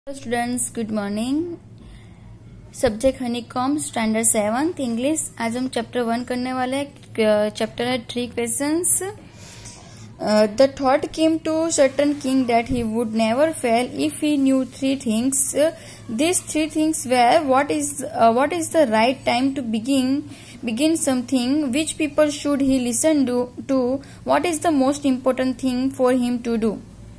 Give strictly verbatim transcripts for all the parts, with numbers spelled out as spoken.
Students good morning. Subject Honeycomb standard seventh English. आज हम chapter one करने वाले हैं। चैप्टर है three questions. The thought came to certain king that he would never fail if he knew three things. This three things were what is what is the right time to begin begin something, which people should he listen to, to what is the most important thing for him to do।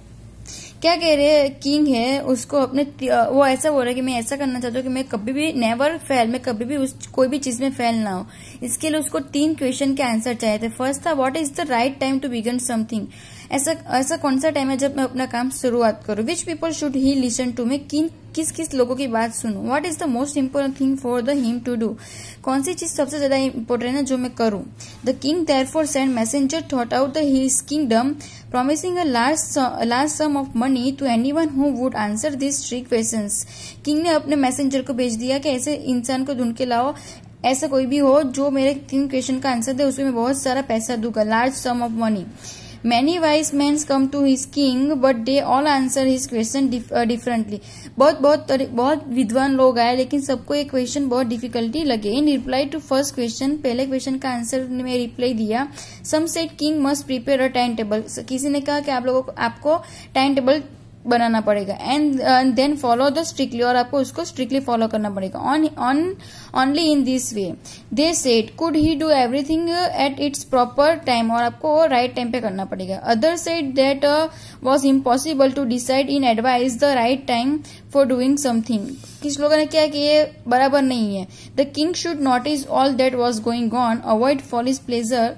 क्या कह रहे हैं, king है उसको अपने वो ऐसा बोल रहा है कि मैं ऐसा करना चाहता हूँ कि मैं कभी भी नेवर फेल, मैं कभी भी उस कोई भी चीज में फेल ना हो। इसके लिए उसको तीन क्वेश्चन के आंसर चाहिए थे। फर्स्ट था what is the right time to begin something, ऐसा ऐसा कौन सा टाइम है जब मैं अपना काम शुरुआत करूँ। Which people should he listen to, मैं किन किस किस लोगों की बात सुनूं। What is the most important thing for the him to do, कौन सी चीज सबसे ज्यादा इम्पोर्टेंट है जो मैं करूं। The king therefore send messenger throughout the his kingdom promising a large large sum of money to anyone who would answer these three questions। King ने अपने मैसेंजर को भेज दिया कि ऐसे इंसान को ढूंढ के लाओ, ऐसा कोई भी हो जो मेरे तीन क्वेश्चन का आंसर दे, उसमें मैं बहुत सारा पैसा दूंगा, large sum of money. Many wise men come to his king, but they all answer his question differently। बहुत बहुत बहुत विद्वान लोग आए, लेकिन सबको एक क्वेश्चन बहुत डिफिकल्टी लगे। In reply to first question, पहले क्वेश्चन का आंसर में रिप्लाई दिया। Some said king must prepare a time table, किसी ने कहा कि आप लोगों को आपको टाइम टेबल बनाना पड़ेगा। And then follow the strictly, और आपको उसको स्ट्रिक्टली फॉलो करना पड़ेगा। On on only in this way they said could he do everything at its proper time, और आपको राइट टाइम पे करना पड़ेगा। Other said that was impossible to decide in advice the right time for doing something. किस लोगों ने किया कि ये बराबर नहीं है। The king should notice all that was going on, avoid foolish pleasure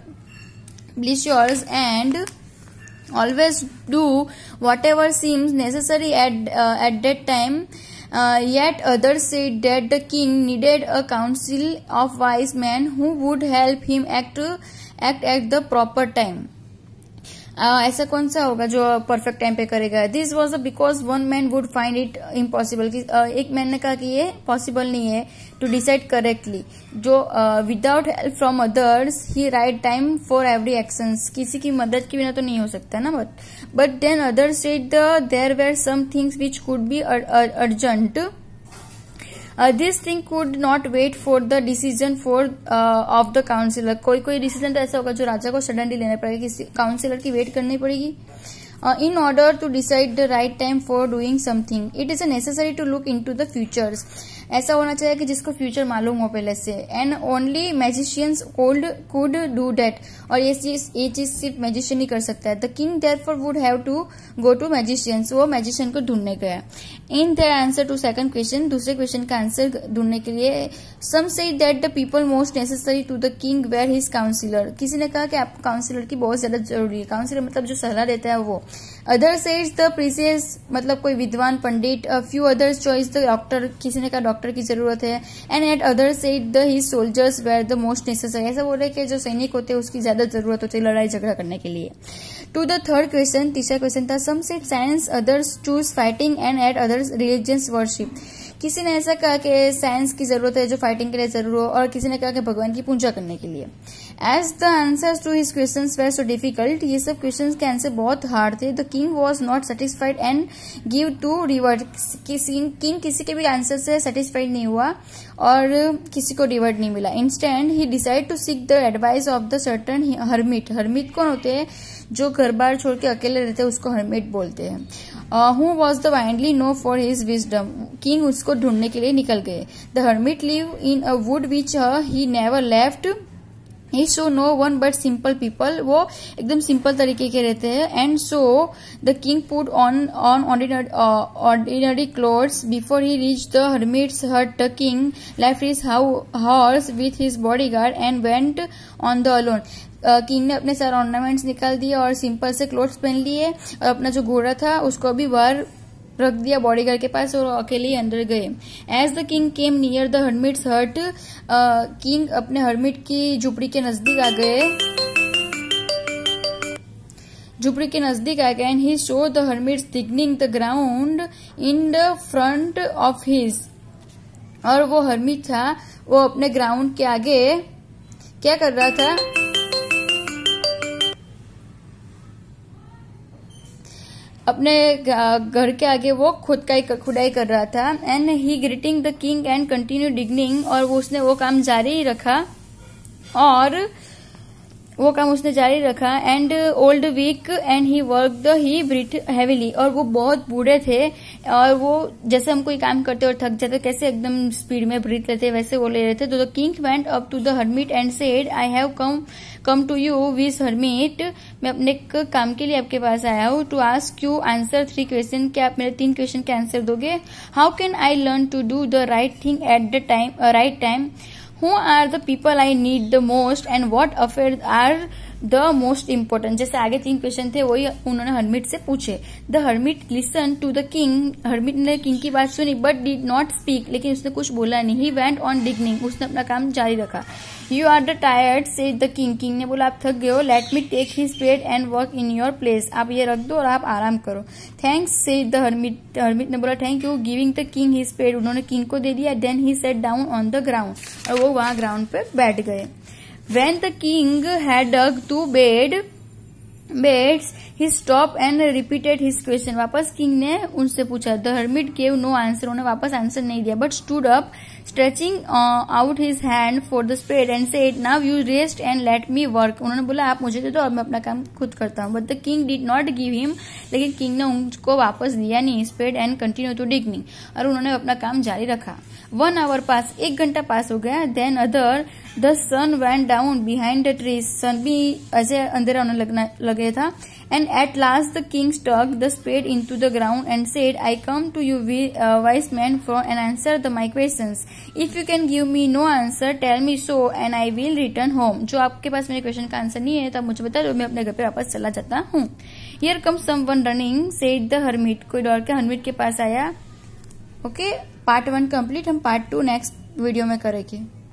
pleasures and always do whatever seems necessary at uh, at that time। Uh, yet others said that the king needed a council of wise men who would help him act act at the proper time। Uh, ऐसा कौन सा होगा जो perfect time पे करेगा। This was because one man would find it impossible, एक man ने कहा कि ये पॉसिबल नहीं है टू डिसाइड करेक्टली, जो without help from others he right time for every actions, किसी की मदद के बिना तो नहीं हो सकता ना। But but then others said there were some things which could be urgent. This thing could not wait for the decision for of the councillor, कोई कोई डिसीजन तो ऐसा होगा जो राजा को सडनली लेना पड़ेगा, किसी काउंसिलर की वेट करनी पड़ेगी। In order to decide the right time for doing something it is necessary to look into the futures, ऐसा होना चाहिए कि जिसको फ्यूचर मालूम हो पहले से। And only magicians could could do that, और ये चीज ये चीज सिर्फ मैजिशियन ही कर सकता है। The king therefore would have to go to magicians, वो मैजिशियन को ढूंढने गया। In their answer to second question, दूसरे क्वेश्चन का आंसर ढूंढने के लिए some say that the people most necessary to the king were his councillor, किसी ने कहा कि आपको काउंसिलर की बहुत ज्यादा जरूरी है। काउंसिलर मतलब जो सलाह देता है वो। अदर सेज द प्रीसियस मतलब कोई विद्वान पंडित। Few others choice the doctor, किसी ने कहा डॉक्टर की जरूरत है। And at other said the his soldiers were the most necessary, ऐसा बोल रहे कि जो सैनिक होते हैं उसकी ज्यादा जरूरत होती है लड़ाई झगड़ा करने के लिए। टू द थर्ड क्वेश्चन, तीसरा क्वेश्चन था some said science, others choose fighting and at others religious worship, किसी ने ऐसा कहा कि साइंस की जरूरत है जो फाइटिंग के लिए जरूर हो, और किसी ने कहा कि भगवान की पूजा करने के लिए। As the answers to his questions were so difficult, ये सब क्वेश्चंस के आंसर बहुत हार्ड थे। The king was not satisfied and give to revert, king किसी के भी आंसर से सेटिस्फाइड नहीं हुआ और किसी को रिवर्ट नहीं मिला। इंस्टेंट ही decide to seek the advice of the certain hermit, hermit कौन होते हैं जो घर बार छोड़ के अकेले रहते हैं, उसको हर्मिट बोलते हैं। Who was the widely know for his wisdom, king उसको ढूंढने के लिए निकल गए। The hermit live in a wood which he never left, he saw no one but simple people, वो एकदम सिंपल तरीके के रहते हैं। And so the king put on on ordinary clothes before he reach the hermit's hut. The king left his horse with his bodyguard and went on the alone, king ने अपने सारे ornaments निकाल दिए और सिंपल से clothes पहन लिए, और अपना जो घोड़ा था उसको भी बाहर रख दिया बॉडीगार्ड के पास, और अकेले ही अंदर गए। As the king came near the hermit's hut, king अपने हर्मिट की झुपड़ी के नजदीक आ गए झुपड़ी के नजदीक आ गए and he saw the hermit's digging the ground in the front of his, और वो हर्मिट था वो अपने ग्राउंड के आगे क्या कर रहा था, अपने घर के आगे वो खुद का खुदाई कर रहा था। And he greeting the king and continue digging, और वो उसने वो काम जारी रखा और वो काम उसने जारी रखा। And old weak and he work the he breathe heavily, और वो बहुत बूढ़े थे और वो जैसे हम कोई काम करते और थक जाते कैसे एकदम स्पीड में ब्रीथ लेते वैसे वो ले रहे थे। तो the king went up to the hermit and said I have come come to you wise hermit, मैं अपने काम के लिए आपके पास आया हूँ। To ask you answer three question, क्या आप मेरे तीन क्वेश्चन के आंसर दोगे। How can I learn to do the right thing at the time right time, Who are the people I need the most and what affairs are the most important। जैसे आगे तीन question थे वही उन्होंने hermit से पूछे। The hermit listen to the king, hermit ने king की बात सुनी बट डिड नॉट स्पीक, लेकिन उसने कुछ बोला नहीं। ही वेंट ऑन डिगनिंग, उसने अपना काम जारी रखा। You are the tired said the king, king ने बोला आप थक गए हो। Let me take his spade and work in your place, आप ये रख दो और आप आराम करो। Thanks said the hermit, hermit ने बोला thank you. Giving the king his spade, उन्होंने किंग को दे दिया। Then he sat down on the ground, और वो वहां ग्राउंड पे बैठ गए। When the king had dug two bed beds, he stopped and repeated his question। वापस किंग ने उनसे पूछा। The hermit gave no answer, उन्हें वापस आंसर नहीं दिया। But stood up, stretching uh, out his hand for the spade and said, now you rest and let me work। उन्होंने बोला आप मुझे दे दो और मैं अपना काम खुद करता हूँ। But the king did not give him, लेकिन किंग ने उनको वापस दिया नहीं spade and continue to digging, और उन्होंने अपना काम जारी रखा। वन आवर पास, एक घंटा पास हो गया। Then other the sun went down behind the trees, sun भी ऐसे अंधेरा होने लगना लगे था। And at last the king stuck the spade into the ground and said I come to you wise man for an answer the my questions, if you can give me no answer tell me so and I will return home. जो आपके पास मेरे question का answer नहीं है तो आप मुझे बता दो, मैं अपने घर पे वापस चला जाता हूँ। Here come someone running said the hermit, कोई दौड़ के हर्मिट के पास आया। ओके, पार्ट वन कंप्लीट, हम पार्ट टू नेक्स्ट वीडियो में करेंगे।